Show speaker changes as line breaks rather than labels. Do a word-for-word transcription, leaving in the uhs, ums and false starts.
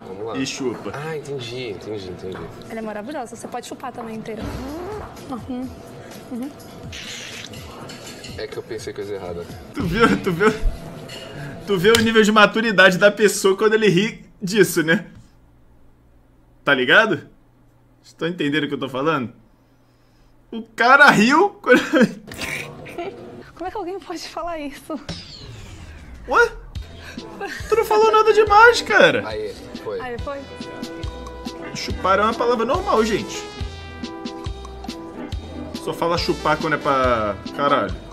Vamos lá.
E chupa.
Ah, entendi, entendi, entendi.
Ela é maravilhosa, você pode chupar também inteira. Uhum. Uhum.
É que eu pensei coisa errada.
Tu viu, tu viu? Tu vê o nível de maturidade da pessoa quando ele ri disso, né? Tá ligado? Estão entendendo o que eu tô falando? O cara riu quando...
Como é que alguém pode falar isso?
Ué? Tu não falou nada demais, cara.
Aí, foi.
Aí, foi?
Chupar é uma palavra normal, gente. Só fala chupar quando é pra... Caralho.